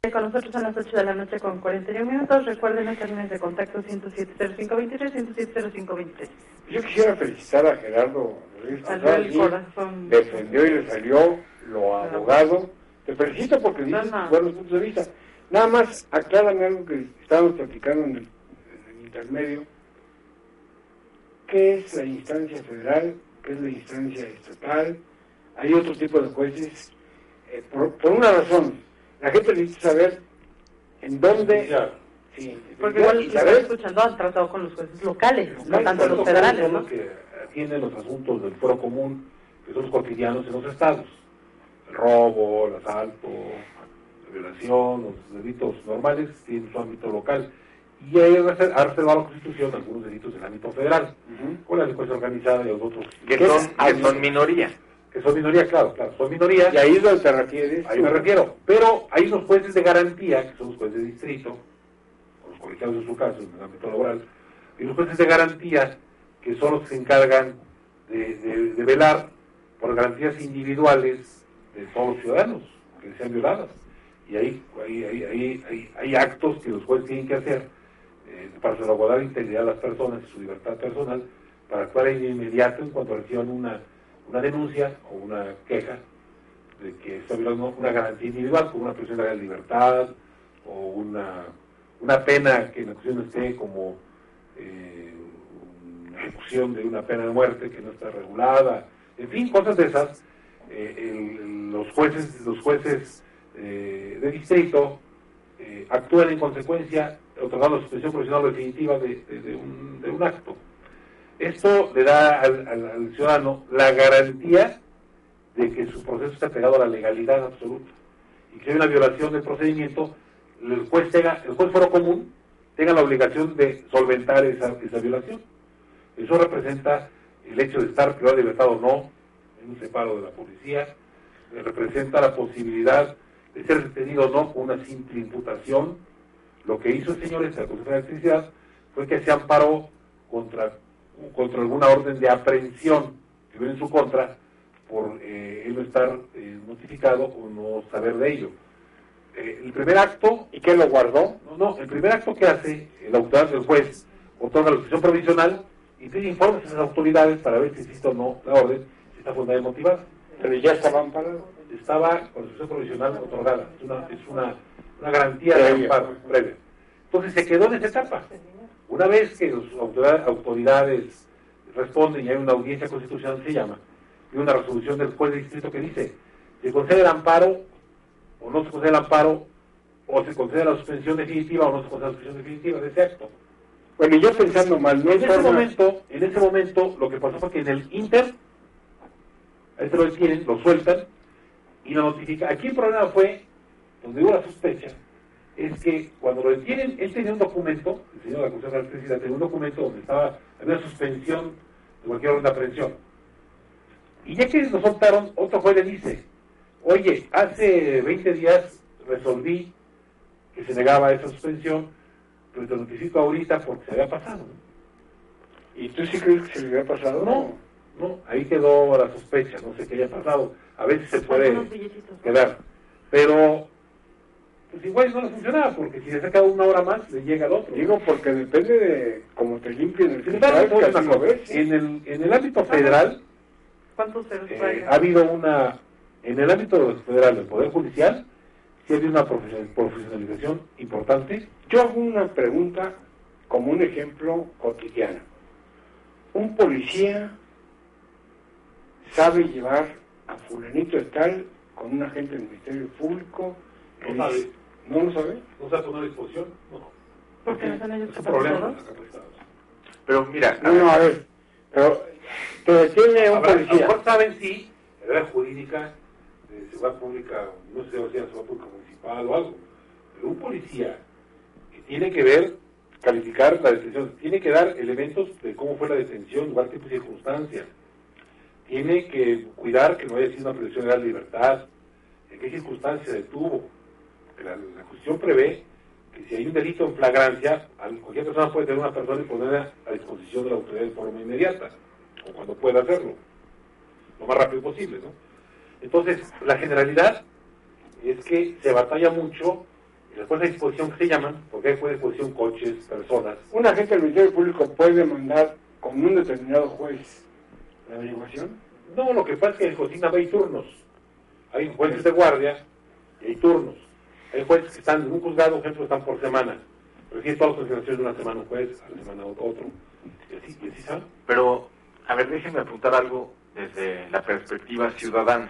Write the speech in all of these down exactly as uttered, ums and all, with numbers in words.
Con nosotros a las ocho de la noche con cuarenta y un minutos. Recuerden nuestras líneas de contacto ciento siete cero cinco veintitrés, ciento siete cero cinco veintitrés. Yo quisiera felicitar a Gerardo Rodríguez. Salió el corazón. Defendió y le salió lo abogado. Te felicito porque dices no, no. buenos puntos de vista. Nada más, aclárame algo que estábamos platicando en el, en el intermedio. ¿Qué es la instancia federal? ¿Qué es la instancia estatal? Hay otro tipo de jueces. Eh, por, por una razón, la gente necesita saber en dónde... Sí, porque igual los que están escuchando han tratado con los jueces locales, no, no tanto los federales, son ¿no? Los que atienden los asuntos del fuero común, que son los cotidianos en los estados. El robo, el asalto, la violación, los delitos normales tienen su ámbito local. Y hay ha reservado la Constitución algunos delitos del ámbito federal, uh-huh. con la delincuencia organizada y los otros. Que son, que son minoría. Que son minoría, claro, claro, son minoría. Y ahí es donde te refieres. Ahí me refiero. Pero hay unos jueces de garantía, que son los jueces de distrito, los colegiados en su caso, en el ámbito laboral, y los jueces de garantía, que son los que se encargan de, de, de velar por garantías individuales de todos los ciudadanos que sean violadas. Y ahí hay, hay, hay, hay, hay actos que los jueces tienen que hacer eh, para salvaguardar la integridad de las personas y su libertad personal, para actuar de inmediato en cuanto reciban una, una denuncia o una queja de que está violando una garantía individual, como una prisión de la libertad o una, una pena que en la cuestión esté como eh, una ejecución de una pena de muerte que no está regulada, en fin, cosas de esas. Eh, el, los jueces, los jueces eh, de distrito eh, actúan en consecuencia, otorgando la suspensión provisional o definitiva de, de, de, un, de un acto. Esto le da al, al, al ciudadano la garantía de que su proceso está pegado a la legalidad absoluta y que si hay una violación del procedimiento, el juez tenga, el juez fuero común tenga la obligación de solventar esa, esa violación. Eso representa el hecho de estar privado de libertad o no, en un separo de la policía, representa la posibilidad de ser detenido o no con una simple imputación. Lo que hizo el señor este, la Consejería de Electricidad, fue que se amparó contra, contra alguna orden de aprehensión que hubiera en su contra por eh, él no estar eh, notificado o no saber de ello. Eh, el primer acto... ¿Y qué lo guardó? No, no, el primer acto que hace la autoridad del juez, otorga la suspensión provisional y pide informes a las autoridades para ver si existe o no la orden, si está fundada y motivada. Pero ya estaba amparado. Estaba con la suspensión provisional otorgada, es una, es una, una garantía de amparo previa. Entonces se quedó en esa etapa. Una vez que las autoridades, autoridades responden y hay una audiencia constitucional, se llama, y una resolución del juez de distrito que dice, se concede el amparo o no se concede el amparo, o se concede la suspensión definitiva o no se concede la suspensión definitiva de ese acto. Bueno, yo pensando mal, no en ese forma... momento, en ese momento, lo que pasó fue que en el Inter, a este lo detienen, lo sueltan, y lo notifican. Aquí el problema fue, donde hubo la sospecha, es que cuando lo detienen, él tenía un documento, el señor de la Comisión de Electricidad tenía un documento donde estaba, había una suspensión de cualquier orden de aprehensión. Y ya que lo soltaron, otro juez le dice, oye, hace veinte días resolví que se negaba esa suspensión, pero te notifico ahorita porque se había pasado. ¿Y tú sí crees que se le había pasado? No, no, ahí quedó la sospecha, no sé qué haya pasado. A veces se puede quedar, pero pues igual no le funcionaba, porque si le saca una hora más, le llega al otro. Digo, porque depende de cómo te limpien el fiscal, en el en el ámbito federal, ¿cuántos ceros eh, ha habido una, en el ámbito federal del Poder Judicial, sí ha habido una profesionalización importante. Yo hago una pregunta como un ejemplo cotidiano. Un policía sabe llevar a fulanito de tal con un agente del Ministerio Público. No sabe. Dice, ¿no lo sabe? ¿No sabe poner a disposición? No. ¿Por qué no son ellos es un problema. Pero mira... No, no, a ver, pero te detiene un ver, policía. A lo mejor saben sí, la edad jurídica, de seguridad pública, no sé si sea seguridad pública municipal o algo, pero un policía que tiene que ver, calificar la detención, tiene que dar elementos de cómo fue la detención, lugar, tiempo y circunstancias. Tiene que cuidar que no haya sido una privación de la libertad, en qué circunstancias detuvo. La, la Constitución prevé que si hay un delito en flagrancia, cualquier persona puede tener una persona y ponerla a disposición de la autoridad de forma inmediata, o cuando pueda hacerlo, lo más rápido posible, ¿no? Entonces, la generalidad es que se batalla mucho Y las fuerzas de disposición, ¿qué se llaman? Porque hay fuerzas de disposición, coches, personas. ¿Un agente del Ministerio Público puede mandar con un determinado juez la averiguación? No, lo que pasa es que en cocina hay turnos. Hay jueces de guardia y hay turnos. Hay jueces que están en un juzgado, por ejemplo, están por semana. Reciben todas las consideraciones de una semana un juez, a la semana otro. Y así, y así saben. Pero, a ver, déjenme apuntar algo desde la perspectiva ciudadana.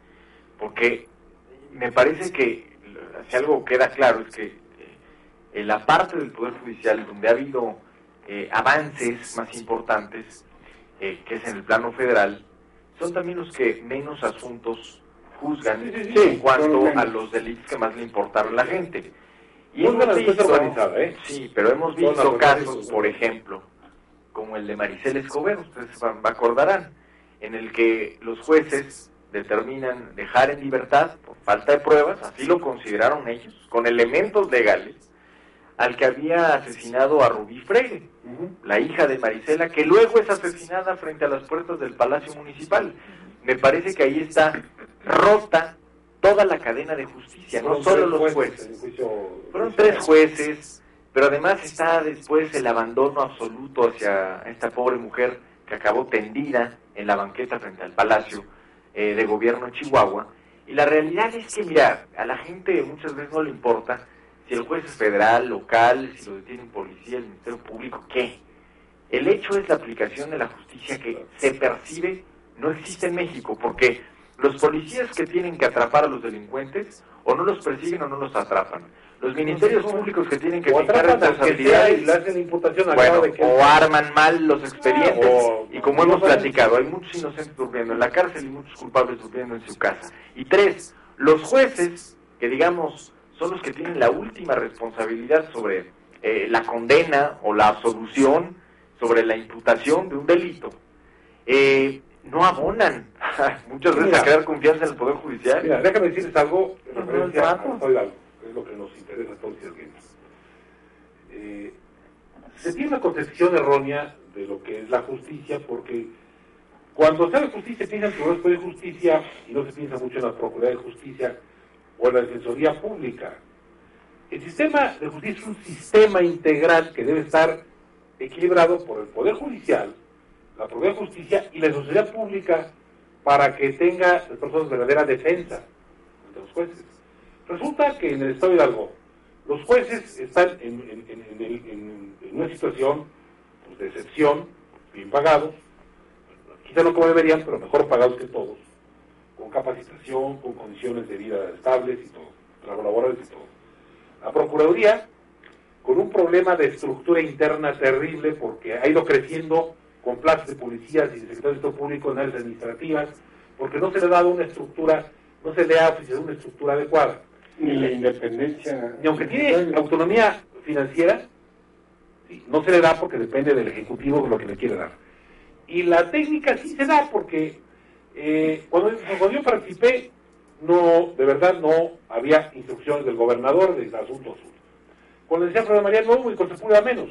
Porque me parece que, si algo queda claro, es que eh, en la parte del Poder Judicial donde ha habido eh, avances más importantes, eh, que es en el plano federal, son también los que menos asuntos juzgan Sí, sí, sí, en sí, cuanto a los delitos que más le importaron a la gente. Y Una hemos respuesta visto, organizada, ¿eh? sí, pero hemos Son visto las casos, organizadas. por ejemplo, como el de Maricel Escobedo, ustedes se acordarán, en el que los jueces determinan dejar en libertad por falta de pruebas, así lo consideraron ellos, con elementos legales, al que había asesinado a Rubí Freire, Uh-huh. la hija de Marisela, que luego es asesinada frente a las puertas del Palacio Municipal. Me parece que ahí está rota toda la cadena de justicia, no solo los jueces. Fueron tres jueces, pero además está después el abandono absoluto hacia esta pobre mujer que acabó tendida en la banqueta frente al Palacio eh, de Gobierno en Chihuahua. Y la realidad es que, mira, a la gente muchas veces no le importa si el juez es federal, local, si lo detiene un policía, el Ministerio Público, ¿qué? El hecho es la aplicación de la justicia que se percibe no existe en México, porque los policías que tienen que atrapar a los delincuentes o no los persiguen o no los atrapan. Los ministerios públicos que tienen que o fijar atrapan al que sea y responsabilidades, le hacen imputación al bueno, grado de que o arman mal los expedientes, o- y como o hemos no saben. platicado, hay muchos inocentes durmiendo en la cárcel y muchos culpables durmiendo en su casa. Y tres, los jueces, que digamos son los que tienen la última responsabilidad sobre eh, la condena o la absolución, sobre la imputación de un delito, eh, no abonan muchas veces Mira. a crear confianza en el Poder Judicial. Mira, déjame decirles algo en Ajá, referencia claro. al Estado Hidalgo, que es lo que nos interesa a todos los argentinos. Eh, se tiene una concepción errónea de lo que es la justicia, porque cuando se habla de justicia piensan que uno de justicia y no se piensa mucho en la Procuraduría de Justicia o en la Defensoría Pública. El sistema de justicia es un sistema integral que debe estar equilibrado por el Poder Judicial, la Procuraduría de Justicia y la Defensoría Pública para que tenga las personas verdadera defensa ante los jueces. Resulta que en el Estado de Hidalgo los jueces están en, en, en, en, en, en una situación pues, de excepción, bien pagados, quizá no como deberían, pero mejor pagados que todos, con capacitación, con condiciones de vida estables y todo, laborales y todo. La Procuraduría, con un problema de estructura interna terrible, porque ha ido creciendo con plazas de policías y de secretarios de Estado Público en áreas administrativas, porque no se le ha dado una estructura, no se le ha oficiado una estructura adecuada. Ni la independencia. Y aunque tiene autonomía financiera, sí, no se le da porque depende del Ejecutivo de lo que le quiere dar. Y la técnica sí se da porque eh, cuando, cuando yo participé, no, de verdad no había instrucciones del gobernador del asunto azul. Cuando decía Fernando María, no, y con Sepúlveda menos.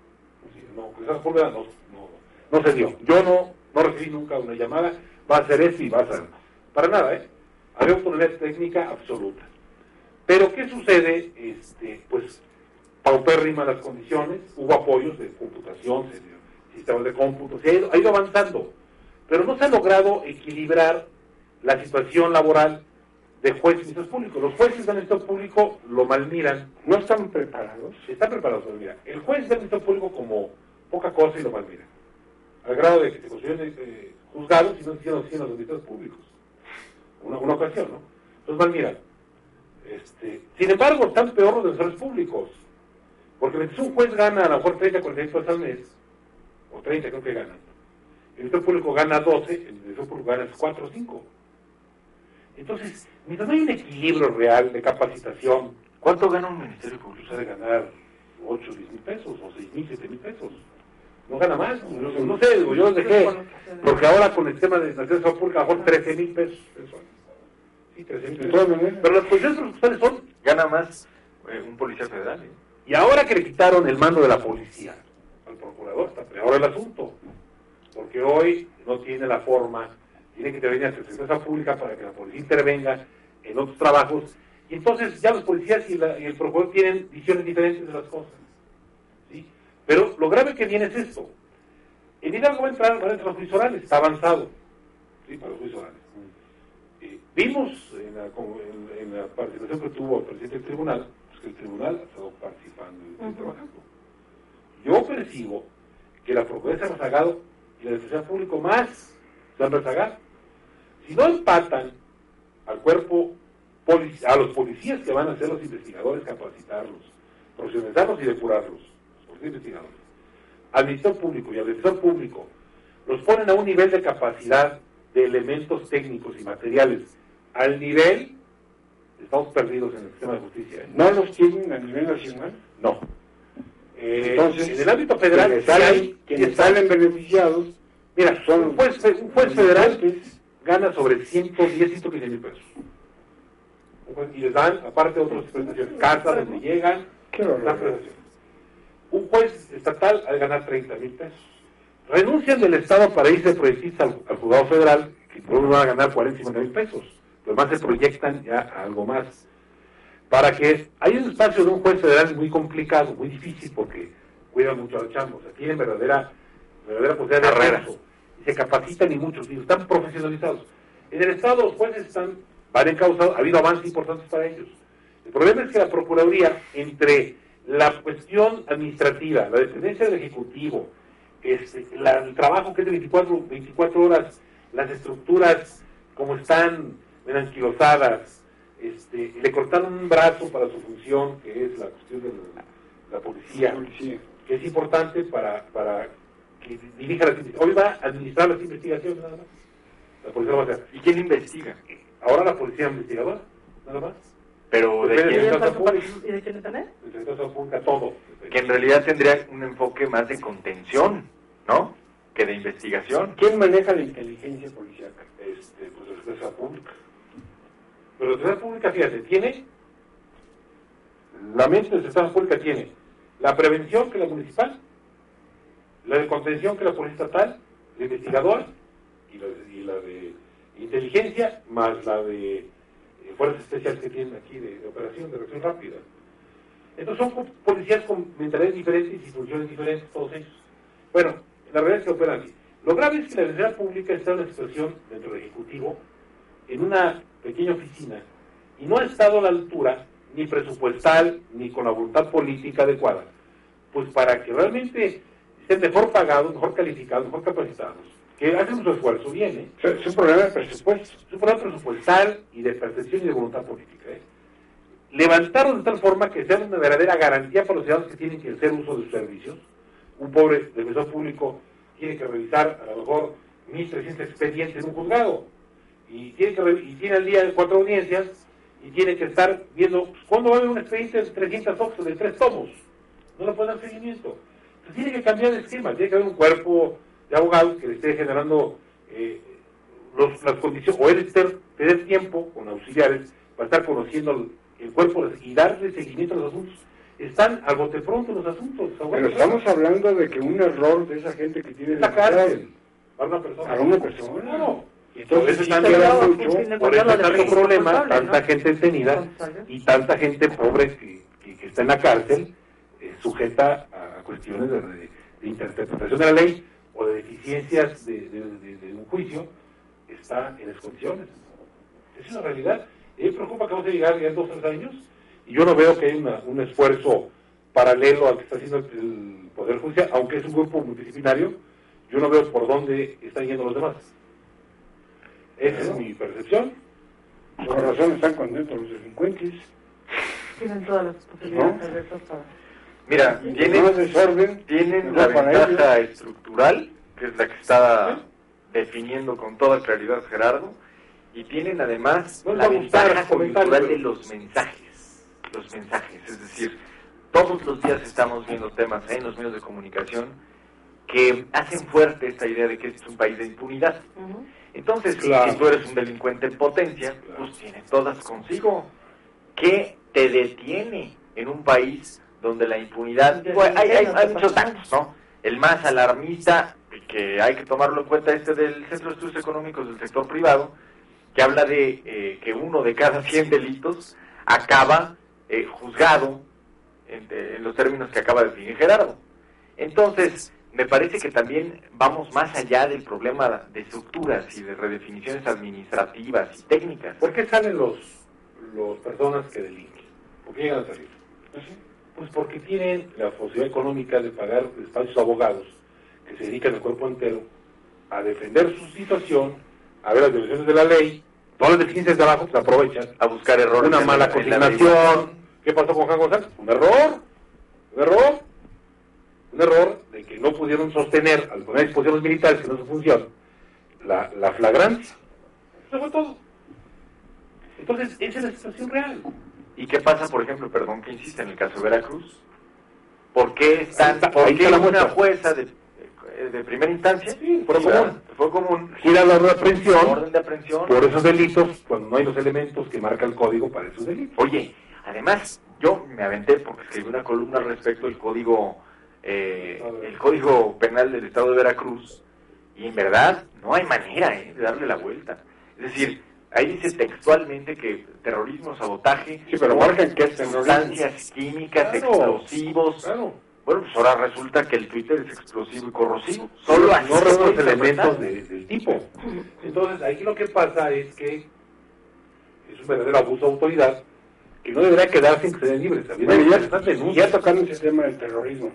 No, con Sepúlveda no, no, no se dio. Yo no, no recibí nunca una llamada, va a ser esto y va a ser. Para nada, ¿eh? Había autonomía técnica absoluta. Pero, ¿qué sucede? Este, pues, paupérrimas las condiciones, hubo apoyos de computación, sistemas de cómputo, se ha ido, ha ido avanzando, pero no se ha logrado equilibrar la situación laboral de jueces y ministros públicos. Los jueces del Ministerio Público lo malmiran. No están preparados. Están preparados, pero mira, el juez del Ministerio Público como poca cosa y lo malmiran. Al grado de que se construyen eh, juzgados y no se hicieron los ministerios públicos. Una, una ocasión, ¿no? Entonces malmiran. Este, sin embargo, están peor los defensores públicos. Porque si un juez gana a lo mejor treinta, cuarenta y pesos al mes, o treinta creo que ganan, el Ministerio Público gana doce, el Ministerio Público gana cuatro o cinco. Entonces, mientras no hay un equilibrio real de capacitación, ¿Cuánto gana un Ministerio Público? se ha de ganar ocho, diez mil pesos, o seis mil, siete mil pesos. No gana más, no, no sé, digo, yo dejé, porque ahora con el tema de la Administración Pública, a lo mejor trece mil pesos mensuales. Sí, trece mil pesos. Pero las posiciones presupuestarias son, Gana más eh, un policía federal, ¿eh? y ahora que le quitaron el mando de la policía al procurador, está peor el asunto, porque hoy no tiene la forma, tiene que intervenir ante la Seguridad Pública para que la policía intervenga en otros trabajos, Y entonces ya los policías y, la, y el procurador tienen visiones diferentes de las cosas. ¿Sí? Pero lo grave que viene es esto. En Hidalgo va a entrar, van a entrar los juicios orales, está avanzado, ¿sí? Para los juicios orales. Eh, vimos en la, en, en la participación que tuvo el presidente del tribunal, pues que el tribunal ha estado participando y uh-huh. trabajando. Yo percibo que la Procuraduría se ha rezagado y la Defensoría Pública más se han rezagado. Si no empatan al cuerpo, a los policías que van a ser los investigadores, capacitarlos, profesionalizarlos y depurarlos, los investigadores, al Ministerio Público y al Defensor Público, los ponen a un nivel de capacidad de elementos técnicos y materiales, al nivel, estamos perdidos en el sistema de justicia. ¿eh? ¿No los tienen a nivel nacional? No. Eh, Entonces, en el ámbito federal, quienes salen, quienes salen beneficiados, mira, son un juez, un juez federal gana sobre ciento diez, ciento quince mil pesos. Y les dan, aparte, otras prestaciones, casas donde llegan, dan prestaciones. Un juez estatal al ganar treinta mil pesos. Renuncian del Estado para irse proyectistas al, al juzgado federal, que por uno van a ganar cuarenta, cincuenta mil pesos. Los más se proyectan ya a algo más. Para que hay un espacio de un juez federal muy complicado, muy difícil, porque cuidan mucho al chamba, o sea, tienen verdadera, verdadera posibilidad de carrera, y se capacitan y muchos, y están profesionalizados. En el Estado los jueces están, van encausados, ha habido avances importantes para ellos. El problema es que la Procuraduría, entre la cuestión administrativa, la dependencia del Ejecutivo, este, la, el trabajo que es de veinticuatro, veinticuatro horas, las estructuras como están anquilosadas, este, le cortaron un brazo para su función, que es la cuestión de la, la policía, policía, que es importante para, para que dirija las investigaciones. Hoy va a administrar las investigaciones nada más. La policía lo va a hacer. ¿Y quién investiga? Ahora la policía investigadora, nada más. Pero ¿de quién? ¿Y de quién también? De Secretaría Pública, todo. Que en realidad tendría un enfoque más de contención, ¿no? Que de investigación. ¿Quién maneja la inteligencia policial? Este, pues la Secretaría Pública. Pero la Secretaría Pública, fíjate, tiene, la mente de la Secretaría Pública tiene la prevención, que es la municipal, la de contención, que es la policía estatal, la investigadora, y la, y la de inteligencia, más la de eh, fuerzas especiales que tienen aquí de, de operación, de reacción rápida. Entonces son policías con mentalidades diferentes y funciones diferentes, todos ellos. Bueno, la realidad es que operan aquí. Lo grave es que la Universidad Pública está en una situación dentro del Ejecutivo, en una pequeña oficina, y no ha estado a la altura, ni presupuestal, ni con la voluntad política adecuada, pues para que realmente estén mejor pagados, mejor calificados, mejor capacitados, que hacen su esfuerzo bien, ¿eh? O sea, es un problema de presupuesto. Es un problema presupuestal y de percepción y de voluntad política, ¿eh? Levantaron de tal forma que sean una verdadera garantía para los ciudadanos que tienen que hacer uso de sus servicios. Un pobre defensor público tiene que revisar a lo mejor mil trescientos expedientes en un juzgado, y tiene, que, y tiene al día de cuatro audiencias, y tiene que estar viendo, pues, ¿cuándo va a haber un expediente de trescientas hojas, de tres tomos? No le pueden dar seguimiento. Entonces tiene que cambiar de esquema, tiene que haber un cuerpo de abogados que le esté generando eh, los, las condiciones, o él estar, tener tiempo con auxiliares para estar conociendo el, el cuerpo y darle seguimiento a los asuntos. Están al bote pronto los asuntos. Pero estamos hablando de que un error de esa gente que tiene la cárcel para una persona. Para una persona. Claro. Entonces, Entonces están quedando mucho, por eso hay tanto problema, tanta ¿no? gente detenida y tanta gente pobre que, que, que está en la cárcel, eh, sujeta a cuestiones de, de, de interpretación de la ley o de deficiencias de, de, de, de un juicio, está en las condiciones. Esa es la realidad. Y me preocupa que vamos a llegar ya en dos o tres años, y yo no veo que hay una, un esfuerzo paralelo al que está haciendo el Poder Judicial, aunque es un grupo multidisciplinario, yo no veo por dónde están yendo los demás. Esa es mi percepción. Por razón están contentos los delincuentes. Tienen todas las posibilidades ¿no? abiertas para... Mira, tienen, desorden, tienen la ventaja ellos. estructural, que es la que está definiendo con toda claridad Gerardo, y tienen además no la ventaja coyuntural de los mensajes. Los mensajes, es decir, todos los días estamos viendo temas en los medios de comunicación que hacen fuerte esta idea de que este es un país de impunidad. Uh-huh. Entonces, claro. si tú eres un delincuente en potencia, claro. pues tienes todas consigo. ¿Qué te detiene en un país donde la impunidad... Pues, hay, hay, hay muchos datos, ¿no? El más alarmista, que hay que tomarlo en cuenta, este del Centro de Estudios Económicos del Sector Privado, que habla de eh, que uno de cada cien delitos acaba eh, juzgado en, en los términos que acaba de definir Gerardo. Entonces, me parece que también vamos más allá del problema de estructuras y de redefiniciones administrativas y técnicas. ¿Por qué salen los, los personas que delinquen? ¿Por qué llegan a salir? Pues porque tienen la posibilidad económica de pagar despachos de abogados que se dedican el cuerpo entero a defender su situación, a ver las violaciones de la ley, todas las deficiencias de abajo se aprovechan, a buscar errores. Una mala consignación. ¿Qué pasó con Juan González? Un error, un error, un error de que no pudieron sostener, al poner a disposición los militares, que no es su función, la, la flagrancia. Eso fue todo. Entonces, esa es la situación real. ¿Y qué pasa, por ejemplo, perdón que insista, en el caso de Veracruz? ¿Por qué, están, está, ¿por qué una muestra. jueza de, de primera instancia sí, fue común, fue común gira la orden de aprehensión, orden de aprehensión por esos delitos, cuando no hay los elementos que marca el código para esos delitos? Oye, además, yo me aventé porque escribí una columna respecto al código, eh, el código penal del estado de Veracruz, y en verdad no hay manera eh, de darle la vuelta. Es decir, ahí dice textualmente que terrorismo, sabotaje, sí, pero marcan que es sustancias químicas, claro, explosivos. Claro. Bueno, pues ahora resulta que el Twitter es explosivo y corrosivo. Solo así no reúne los se elementos de, del tipo. Entonces, aquí lo que pasa es que es un verdadero abuso de autoridad que no debería quedarse sin que se den libres. Bueno, ya, ya tocando ese tema del terrorismo,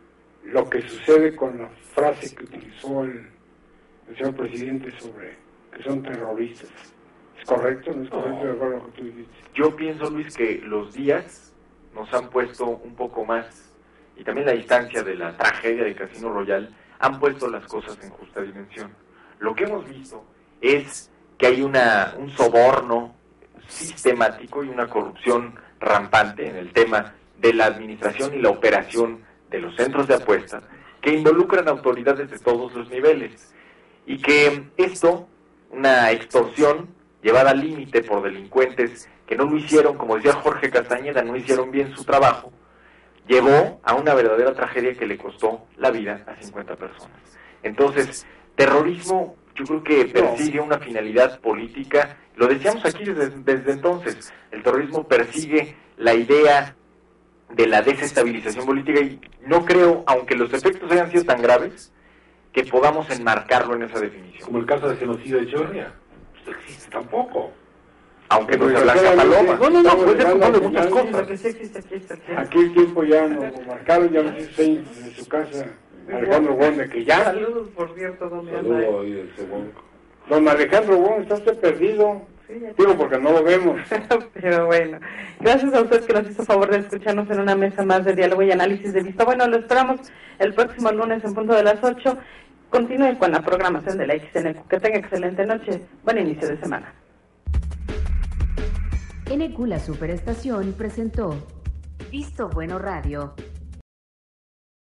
lo que sucede con la frase que utilizó el, el señor presidente sobre que son terroristas, ¿es correcto? ¿No es correcto de acuerdo a lo que tú dijiste? Yo pienso, Luis, que los días nos han puesto un poco más, y también la distancia de la tragedia de Casino Royal, han puesto las cosas en justa dimensión. Lo que hemos visto es que hay una un soborno sistemático y una corrupción rampante en el tema de la administración y la operación de los centros de apuesta, que involucran autoridades de todos los niveles, y que esto, una extorsión llevada al límite por delincuentes que no lo hicieron, como decía Jorge Castañeda, no hicieron bien su trabajo, llevó a una verdadera tragedia que le costó la vida a cincuenta personas. Entonces, terrorismo yo creo que persigue una finalidad política, lo decíamos aquí desde, desde entonces, el terrorismo persigue la idea de la desestabilización política, y no creo, aunque los efectos hayan sido tan graves, que podamos enmarcarlo en esa definición. Como el caso del genocidio de Echeverría, pues no existe tampoco. Aunque no sea Blanca Paloma. No, no, no, puede ser culpable de muchas cosas. Porque sí existe, aquí está, aquí está. Aquí el tiempo ya nos marcaron, ya nos hizo señas de su casa Alejandro Wong de que ya. Saludos, por cierto, ¿dónde anda? Saludo ahí del segundo. Don Alejandro Wong, está usted perdido. Sí, ya Digo, porque no lo vemos. Pero bueno, gracias a usted que nos hizo favor de escucharnos en una mesa más de diálogo y análisis de vista. Bueno, lo esperamos el próximo lunes en punto de las ocho. Continúen con la programación de la X N Q. Que tenga excelente noche. Buen inicio de semana. N Q La Superestación presentó Visto Bueno Radio.